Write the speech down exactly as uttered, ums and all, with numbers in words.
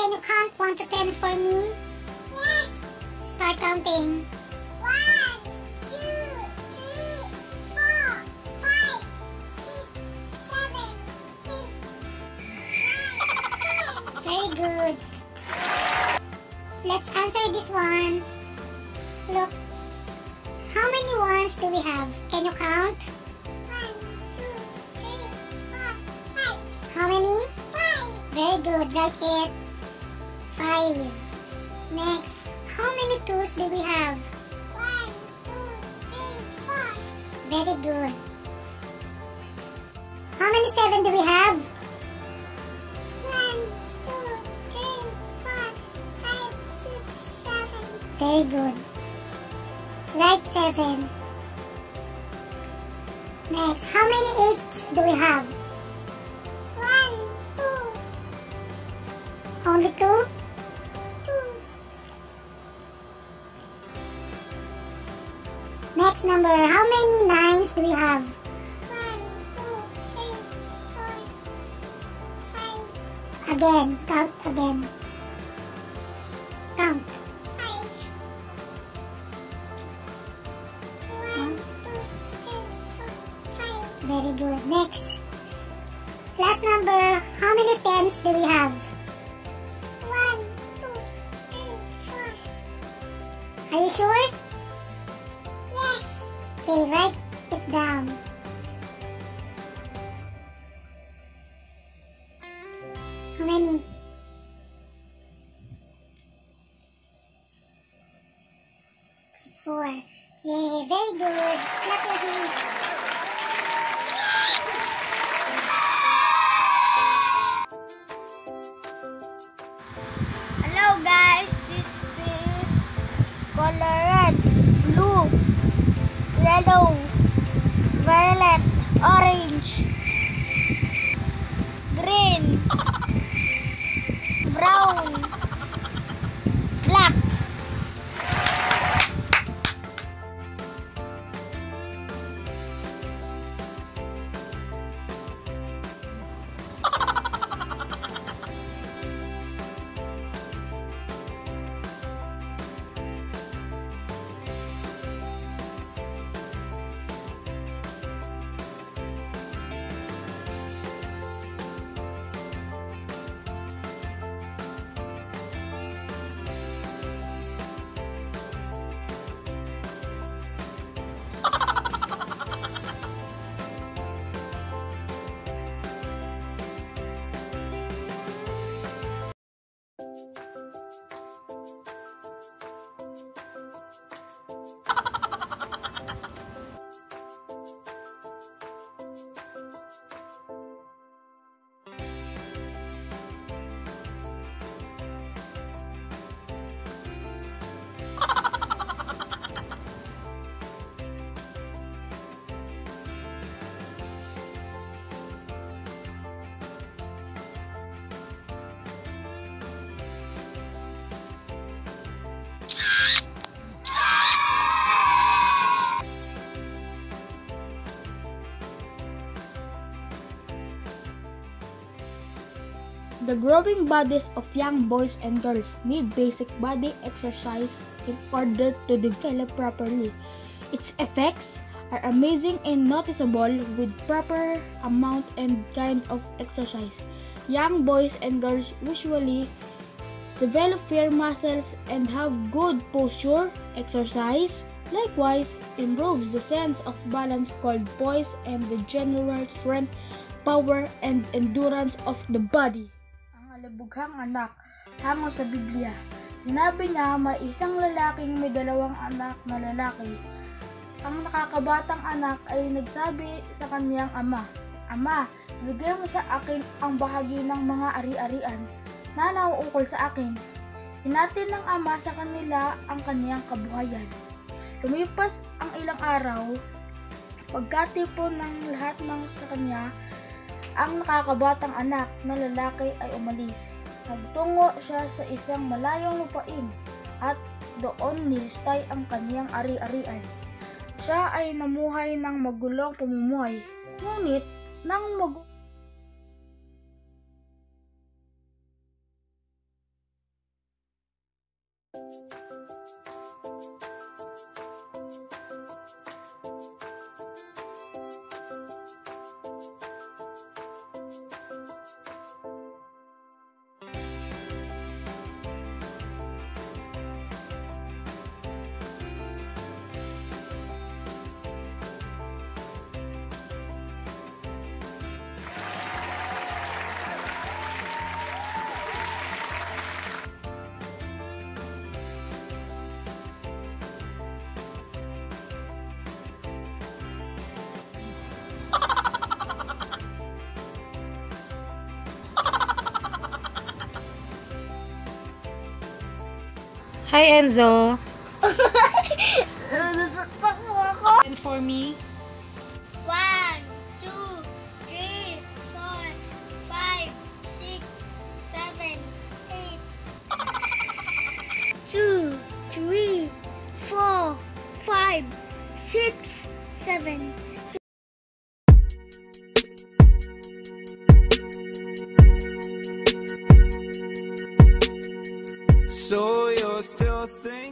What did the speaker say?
can you count one to ten for me? Yes. Start counting. One, two, three, four, five, six, seven, eight, nine, ten. Very good. Let's answer this one. Look. How many ones do we have? Can you count? One, two, three, four, five. How many? Five. Very good. Write it. Five. Next. How many twos do we have? One, two, three, four. Very good. How many seven do we have? One, two, three, four, five, six, seven. Very good. Write seven. Next. How many eights do we have? One, two, Only two? two. Next number. How many nines do we have? One, two, three, four, five, Again. Count again. Count. five. One, two, three, four, five. Very good. Next. Last number. How many tens do we have? One, two, three, four. Are you sure? Yes. Okay, write it down. How many? Four. Yay, very good. Clap your hands. Hello guys, this is color red, blue, yellow, violet, orange, green, brown, black. The growing bodies of young boys and girls need basic body exercise in order to develop properly. Its effects are amazing and noticeable with proper amount and kind of exercise. Young boys and girls usually develop fair muscles and have good posture. Exercise likewise improves the sense of balance called poise and the general strength, power, and endurance of the body. Ang alabughang anak, hango sa Biblia. Sinabi niya may isang lalaking may dalawang anak na lalaki. Ang nakakabatang anak ay nagsabi sa kanyang ama, "Ama, ibigay mo sa akin ang bahagi ng mga ari-arian na nauukol sa akin." Hinatin ng ama sa kanila ang kaniyang kabuhayan. Lumipas ang ilang araw, pagkatipon ng lahat ng sa kanya, ang nakakabatang anak na lalaki ay umalis. Nagtungo siya sa isang malayong lupain at doon nilistay ang kaniyang ari-arian. Siya ay namuhay ng magulong pamumuhay. Ngunit nang mag Hi, Enzo. Nasaksak mo ako. And for me? One, two, three, four, five, six, seven, eight. Two, three, four, five, six, seven. So you're still thinking